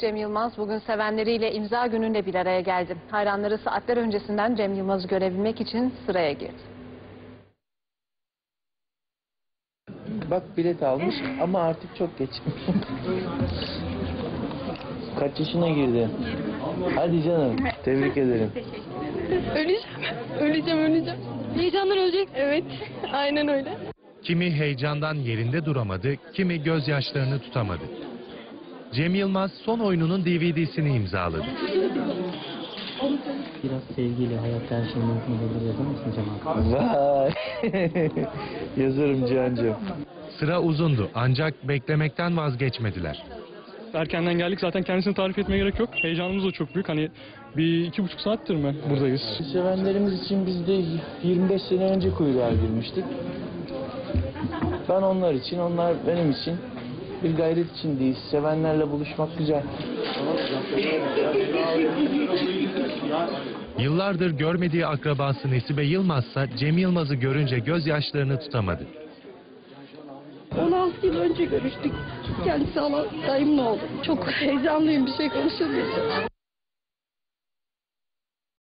Cem Yılmaz bugün sevenleriyle imza gününde bir araya geldi. Hayranları saatler öncesinden Cem Yılmaz'ı görebilmek için sıraya girdi. Bak bilet almış ama artık çok geç. Kaç yaşına girdi? Hadi canım. Tebrik ederim. Öleceğim. Heyecandan ölecek. Evet, aynen öyle. Kimi heyecandan yerinde duramadı, kimi gözyaşlarını tutamadı. Cem Yılmaz son oyununun DVD'sini imzaladı. Biraz sevgiyle hayatta her şey mümkün olur yazar mısın Cemal? Vay. Yazarım Cihan'cığım. Sıra uzundu ancak beklemekten vazgeçmediler. Erkenden geldik, zaten kendisini tarif etmeye gerek yok. Heyecanımız da çok büyük. Hani bir 2,5 saattir mi buradayız? Sevenlerimiz için biz de 25 sene önce kuyruğa girmiştik. Ben onlar için, onlar benim için bir gayret içindeyiz. Sevenlerle buluşmak güzel. Yıllardır görmediği akrabası Nesibe Yılmazsa Cem Yılmaz'ı görünce gözyaşlarını tutamadı. 16 yıl önce görüştük. Kendisi dayımla oldu. Çok heyecanlıyım, bir şey konuşamıyorum.